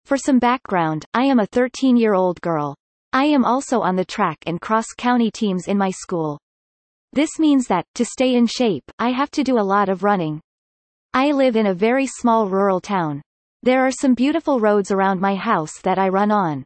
For some background, I am a 13-year-old girl. I am also on the track and cross-county teams in my school. This means that, to stay in shape, I have to do a lot of running. I live in a very small rural town. There are some beautiful roads around my house that I run on.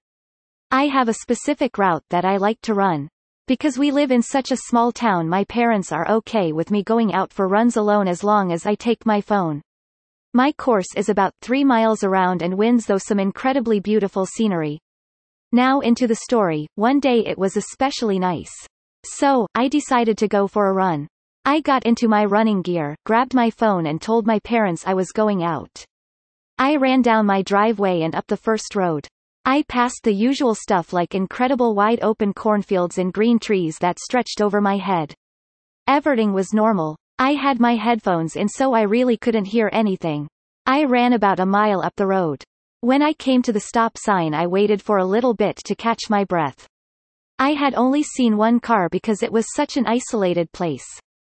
I have a specific route that I like to run. Because we live in such a small town, my parents are okay with me going out for runs alone as long as I take my phone. My course is about 3 miles around and winds though some incredibly beautiful scenery. Now into the story. One day it was especially nice. So, I decided to go for a run. I got into my running gear, grabbed my phone and told my parents I was going out. I ran down my driveway and up the first road. I passed the usual stuff like incredible wide open cornfields and green trees that stretched over my head. Everting was normal. I had my headphones in so I really couldn't hear anything. I ran about a mile up the road. When I came to the stop sign I waited for a little bit to catch my breath. I had only seen one car because it was such an isolated place.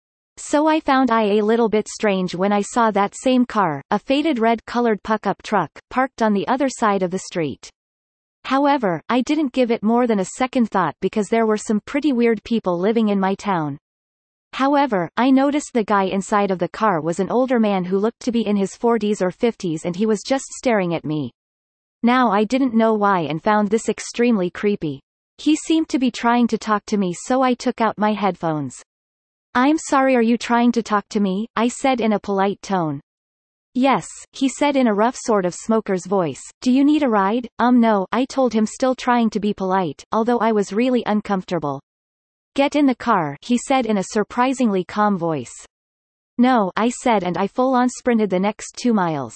So I found it a little bit strange when I saw that same car, a faded red-colored pickup truck, parked on the other side of the street. However, I didn't give it more than a second thought because there were some pretty weird people living in my town. However, I noticed the guy inside of the car was an older man who looked to be in his 40s or 50s and he was just staring at me. Now I didn't know why and found this extremely creepy. He seemed to be trying to talk to me so I took out my headphones. "I'm sorry, are you trying to talk to me?" I said in a polite tone. "Yes," he said in a rough sort of smoker's voice. "Do you need a ride?" No, I told him, still trying to be polite, although I was really uncomfortable. "Get in the car," he said in a surprisingly calm voice. "No," I said, and I full-on sprinted the next 2 miles.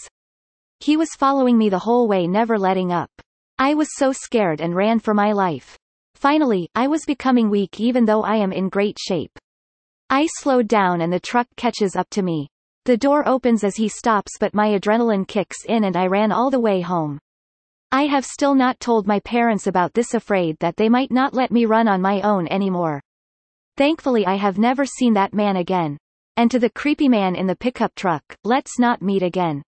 He was following me the whole way, never letting up. I was so scared and ran for my life. Finally, I was becoming weak even though I am in great shape. I slowed down and the truck catches up to me. The door opens as he stops but my adrenaline kicks in and I ran all the way home. I have still not told my parents about this, afraid that they might not let me run on my own anymore. Thankfully I have never seen that man again. And to the creepy man in the pickup truck, let's not meet again.